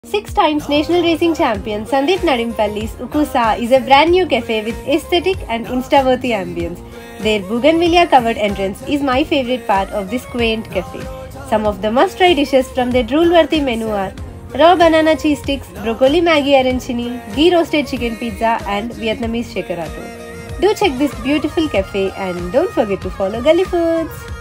6 times national racing champion Sandeep Nadimpalli's Ukusa is a brand new cafe with aesthetic and insta-worthy ambience. Their bougainvillea-covered entrance is my favorite part of this quaint cafe. Some of the must-try dishes from their drool-worthy menu are raw banana cheese sticks, broccoli Maggi arancini, ghee roasted chicken pizza and Vietnamese shakerato. Do check this beautiful cafe and don't forget to follow Gully Foods.